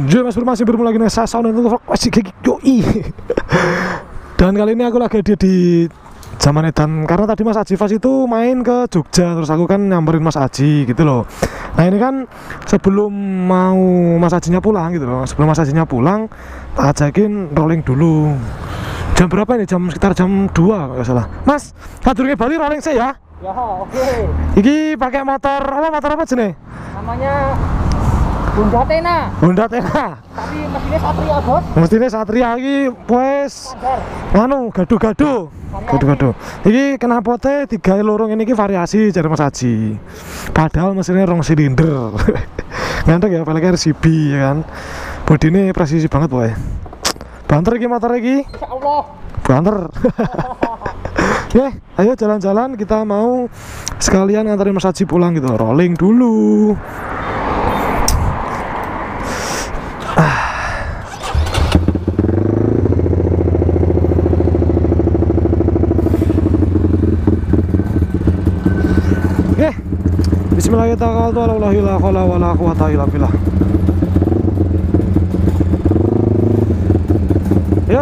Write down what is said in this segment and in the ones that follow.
Jadi Mas Bro masih bermula lagi dengan saya Sound untuk masih yoi. Dan kali ini aku lagi di Zaman Edan karena tadi Mas Aji Fas itu main ke Jogja, terus aku kan nyamperin Mas Aji gitu loh. Nah ini kan sebelum mau Mas Ajinya pulang gitu loh, sebelum Mas Ajinya pulang tak ajakin rolling dulu. Jam berapa ini? Sekitar jam 2 kalau nggak salah. Mas, kadurnya Bali rolling saya ya? Ya, oke. Iki pakai motor apa jenis? Namanya Honda Tena. Honda Tena. Tapi mesinnya Satria, Bos. Mesinnya Satria iki wes anu gaduh-gaduh. Iki kenapa 3 lorong ini ki variasi dari Mas Aji. Padahal mesinnya rong silinder. Ngantek ya velgnya RCB ya kan. Bodine presisi banget boy. Banter iki motor iki. Insyaallah. Banter. Oke, ayo jalan-jalan, kita mau sekalian nganterin Mas Aji pulang gitu. Rolling dulu. Oke. Bismillahirrahmanirrahim. La haula wala quwata illa billah. Yo.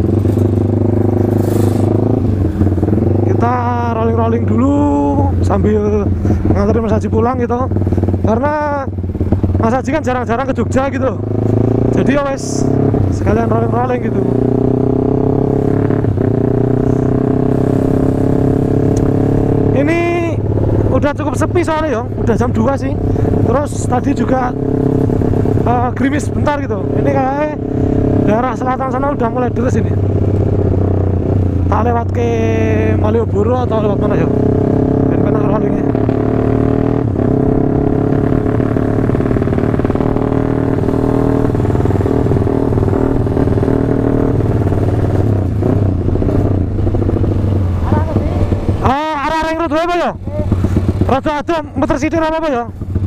Kita rolling dulu sambil nganterin Mas Aji pulang gitu. Karena Mas Aji kan jarang-jarang ke Jogja gitu. Jadi ya wes sekalian rolling gitu. Ini udah cukup sepi soalnya ya, udah jam 2 sih. Terus tadi juga gerimis bentar gitu. Ini kayak daerah selatan sana udah mulai deres ini. Tak lewat ke Malioboro atau lewat mana ya? Dan benar rollingnya. Arah ring road apa ya? Rada ada muter sidik apa ya?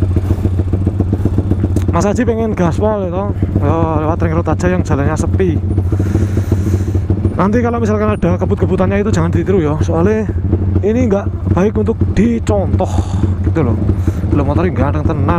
Mas Aji pengen gaspol gitu. Lewat ring road aja yang jalannya sepi. Nanti kalau misalkan ada kebut-kebutannya itu jangan ditiru ya, soalnya ini nggak baik untuk dicontoh gitu loh. Belum motornya ganteng tenan.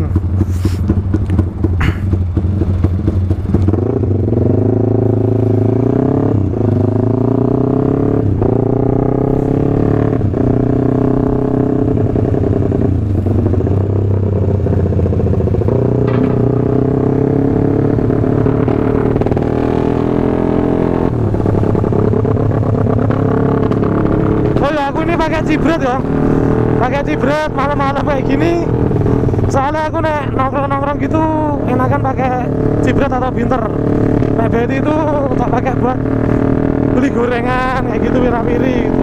Aku ini pakai cibret ya, pakai cibret malam-malam kayak gini. Soalnya aku nek nongkrong gitu enakan pakai cibret atau binter. Nek bedi itu tak pakai buat beli gorengan kayak gitu, wira-wiri gitu.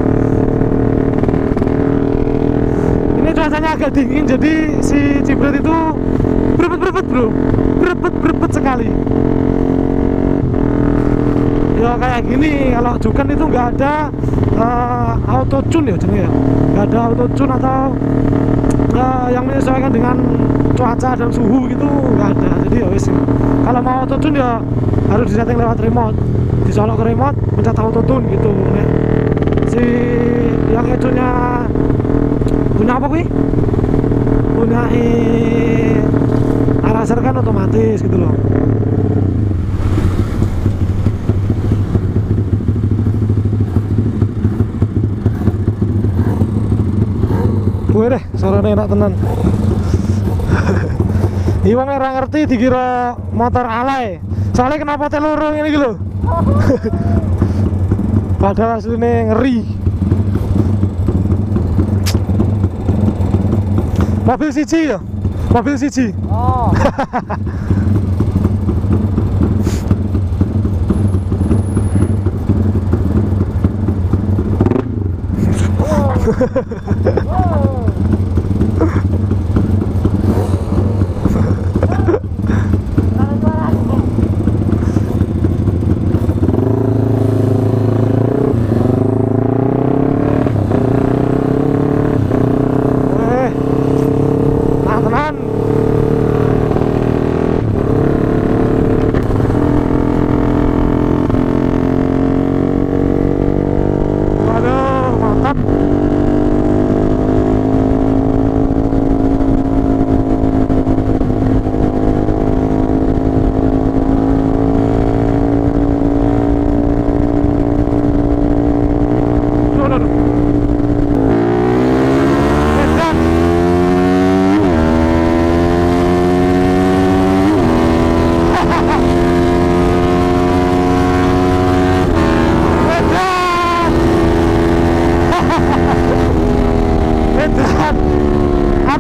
Ini cuacanya agak dingin jadi si cibret itu berebet bro, berebet sekali. Ya kayak gini, kalau Jukan itu nggak ada auto tune ya jenis ya, nggak ada auto tune atau yang menyesuaikan dengan cuaca dan suhu gitu, nggak ada. Jadi ya wis, kalau mau auto tune ya harus disetting lewat remote, dicolok ke remote pencet auto tune gitu. Nih, si yang itunya punya apa kuy? Punya araser kan otomatis gitu loh. Gue deh, suaranya enak tenan. Iwang ora ngerti dikira motor alay. Soalnya kenapa telurung ini gitu. Padahal aslinya ngeri. Mobil siji ya? Mobil siji. Oh.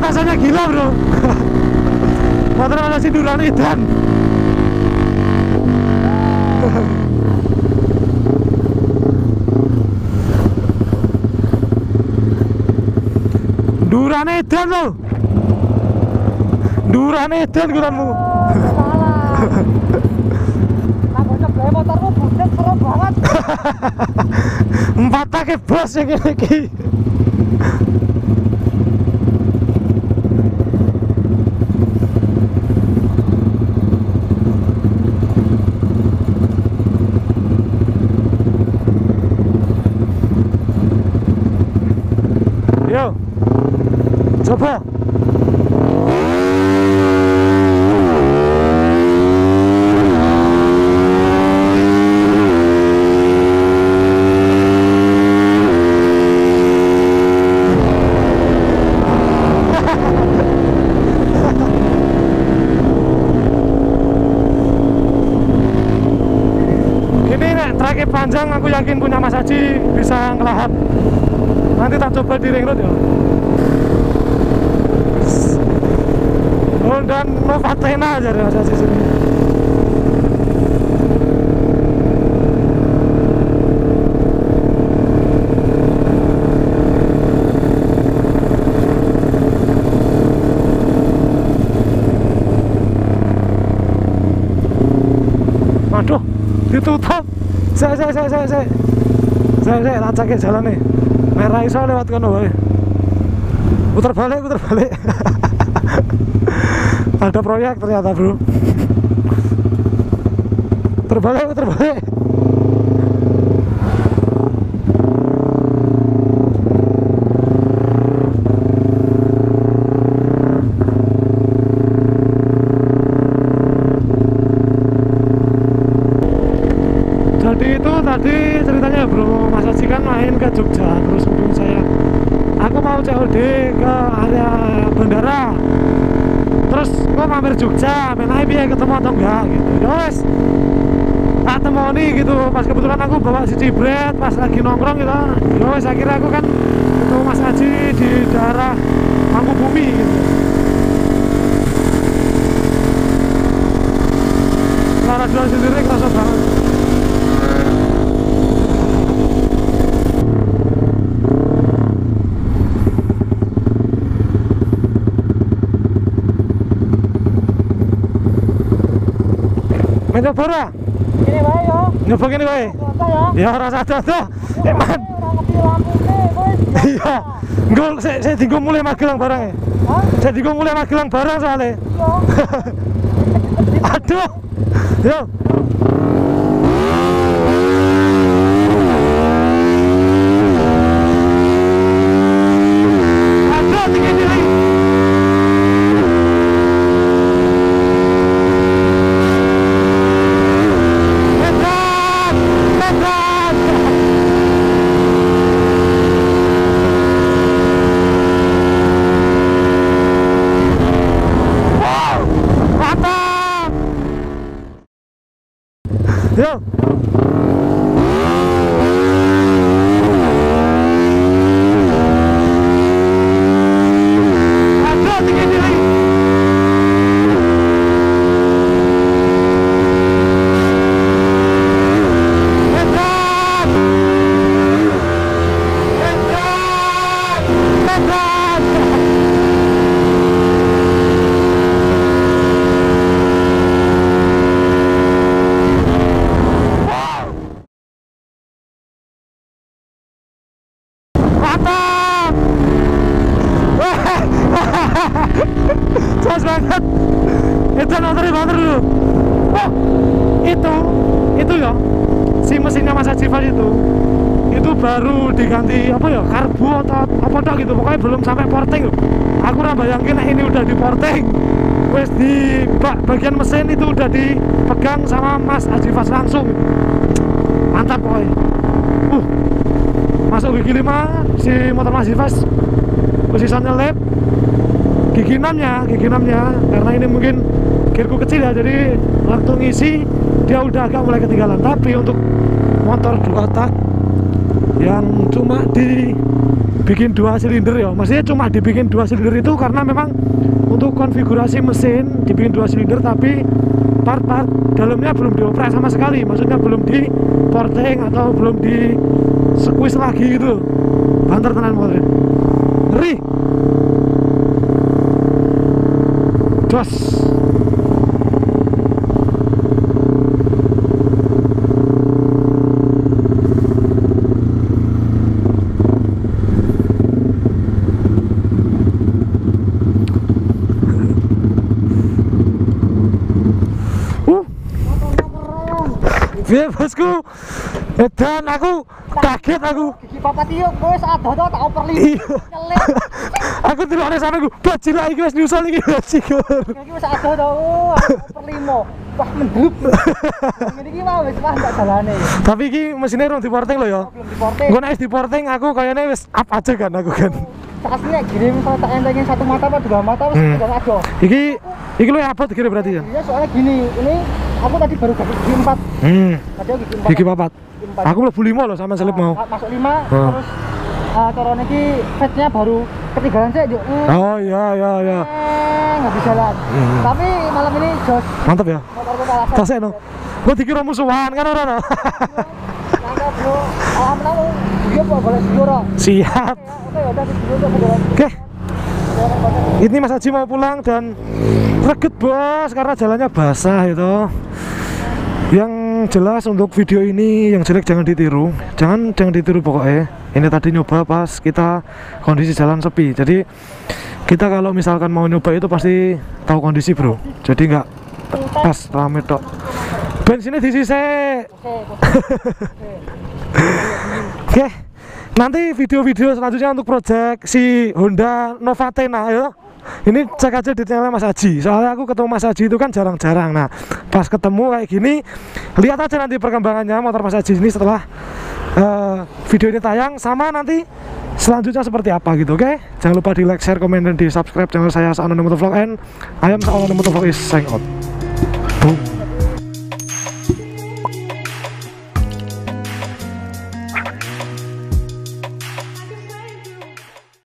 rasanya gila bro. Motor masih Duran Edan. Duran Edan loh. Duran Edan kuranmu. Salah. Aku nyebleh motormu budet serem banget. Empat take bos yang ini. Yo, coba. Ini nek trek panjang, aku yakin punya Mas Haji bisa ngelahap. Nanti tak coba di ring road ya. Honda Novatena aja deh Mas Haji sini. Waduh, ditutup. Saya tak cek jalan nih. Merah iso lewat kono wae. Putar balik. Ada proyek ternyata, bro. Terbalik. Jadi itu tadi ceritanya bro, Mas Haji kan main ke Jogja, terus hubungi saya. Aku mau COD ke area bandara. Terus gua mampir Jogja, main biar ketemu atau enggak gitu. Yowes, tak temoni gitu. Pas kebetulan aku bawa si Cibret, pas lagi nongkrong gitu. Yowes, akhirnya aku kan ketemu Mas Haji di daerah Mangkubumi gitu. Suara jual sendiri kerasa banget. Nyoba ora? Ini wae yo. Nyoba kene kowe. Ya ora sadar. Man. Iya. Nggo saya dienggo mulai Magelang barang e. Hah? Saya dienggo mulai Magelang barang soalnya. Iya. Aduh. Yo. Aduh, tinggi lagi. Yo. Aduh, tinggi lagi. Mantap. Jos banget. Itu motor dulu. Oh, itu ya. Si mesinnya Mas Haji itu baru diganti apa ya, karbu atau apa dah gitu, pokoknya belum sampai porting. Aku ora bayangin ini udah di porting. Wes di bagian mesin itu udah dipegang sama Mas Haji Fas langsung. Mantap pokoknya. Masuk gigi 5 si motor Mas Haji Fas posisinya lap. Gigi 6 nya karena ini mungkin gearku kecil ya, jadi waktu ngisi dia udah agak mulai ketinggalan. Tapi untuk motor 2 tak yang cuma di bikin 2 silinder ya. Maksudnya cuma dibikin 2 silinder itu karena memang untuk konfigurasi mesin dibikin 2 silinder, tapi part-part dalamnya belum dioprek sama sekali. Maksudnya belum di porting atau belum di squeeze lagi gitu. Banter tenan motornya. Ngeri. Jos. Piye bosku? Dan aku kaget aku. Gigi papat iyo wis adoh to tak oper Iya. Nyelip. Aku delokne sampe ku, bajil iki wis nyusul iki bajil. Iki wis adoh to. Oper 5. Wah mendhup. Ngene iki mau wis ndak dalane. Tapi iki mesinnya rong diporting lho ya. Belum diporting. Engko nek wis diporting aku kayaknya wis up aja kan aku kan. Aslinya gini misalnya tak entengin 1 mata apa 2 mata wis udah adoh. Iki lu abot gini berarti ya. Iya soalnya gini, ini aku tadi baru dapat gigi 4. Tadi aku gigi 4. Gigi papat. Aku mlebu 5 loh sama selip mau. Masuk 5 terus corona iki fetnya baru ketinggalan sih yuk. Oh iya. Nggak bisa jalan. Tapi malam ini jos. Mantap ya. Motorku kalah. Tasek no. Gua dikira musuhan kan ora no. Mantap bro. Alhamdulillah dia boleh segera. Siap. Oke udah video. Oke. Ini Mas Haji mau pulang dan reget bos karena jalannya basah itu. Yang jelas untuk video ini yang jelek jangan ditiru, jangan ditiru pokoknya. Ini tadi nyoba pas kita kondisi jalan sepi. Jadi kita kalau misalkan mau nyoba itu pasti tahu kondisi bro. Jadi nggak pas rame tok. Bensinnya disisik. Oke. Nanti video-video selanjutnya untuk project si Honda Novatena ya. Ini cek aja detailnya Mas Haji. Soalnya aku ketemu Mas Haji itu kan jarang-jarang. Nah, pas ketemu kayak gini, lihat aja nanti perkembangannya motor Mas Haji ini setelah video ini tayang, sama nanti selanjutnya seperti apa gitu, oke? Jangan lupa di like, share, komen, dan di subscribe channel saya Saono Motovlog, and I am Saono Motovlog is sign out. Boom.